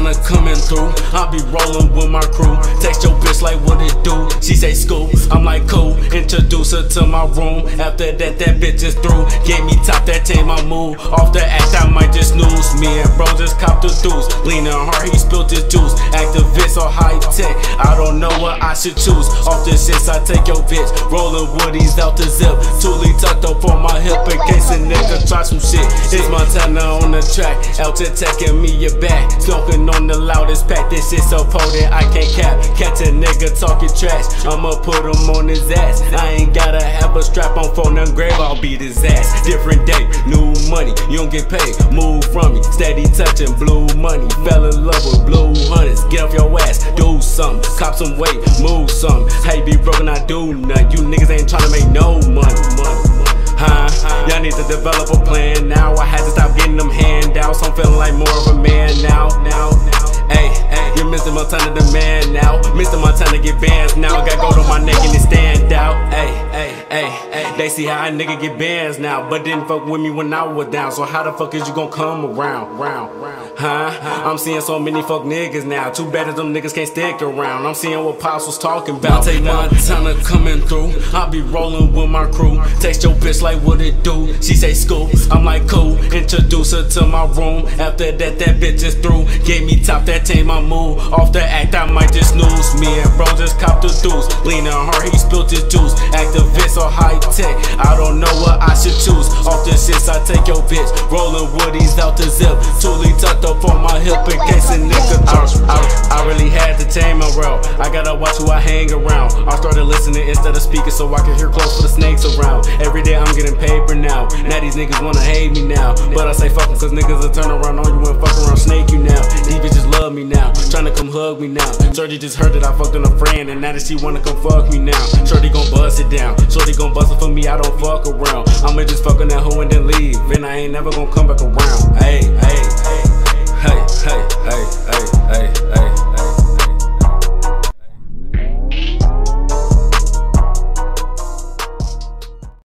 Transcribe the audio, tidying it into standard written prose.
Montana coming through. I be rolling with my crew. Text your bitch like what it do. She say school, I'm like cool. Introduce her to my room. After that, that bitch is through. Gave me top, that team I move. Off the act, I might just snooze. Me and bro just copped the deuce. Leaning hard, he spilled his juice. Activist or high tech, I don't know what I should choose. Off the shits, I take your bitch. Rolling woodies out the zip. Toolie tucked up on my hip in case a nigga try some shit. It's Montana on the track. Out to taking me your back. Smoking on the loudest pack. This shit so potent, I can't cap. Catch a nigga talking trash, I'ma put him on his ass. I ain't gotta have a strap on for none grave, I'll beat his ass. Different day, new money, you don't get paid. Move from me, steady touching blue money. Fell in love with blue hunters. Get off your ass, do something. Cop some weight, move something. How you be broken, I do nothing. You niggas ain't tryna make no money. Huh? Y'all need to develop a plan now. I had to stop getting them handouts. I'm feeling like more of a man now. Hey, you're Mr. Montana the man now. Mr. Montana get bands now. Got gold on my neck and it stand out. Hey, they see how a nigga get bands now, but didn't fuck with me when I was down. So how the fuck is you gon' come around? Huh? I'm seeing so many fuck niggas now. Too bad that them niggas can't stick around. I'm seeing what Pops was talking about. Take Montana coming through. I be rolling with my crew. Text your bitch like what it do. She say school, I'm like cool. Introduce her to my room. After that, that bitch is through. Gave me top, that team I move. Off the act, I might just snooze. Me and bro just copped the deuce. Leaning hard, he spilled his juice. Activist or high tech, I don't know what I should choose. Off the shits, I take your bitch. Rolling woodies out the zip. Toolie tucked up on my hip in case a nigga I really had to tame my route. I gotta watch who I hang around. I started listening instead of speaking so I can hear close for the snakes around. Every day I'm getting paper now. Now these niggas wanna hate me now, but I say fuck 'em cause niggas will turn around on you and fuck around snake you now. These bitches love me now, tryna come hug me now. Shorty just heard that I fucked on a friend and now that she wanna come fuck me now. Shorty gon' bust it down. Shorty gon' bust it for me, I don't fuck around. I'ma just fuck on that hoe and then leave, and I ain't never gon' come back around. Hey.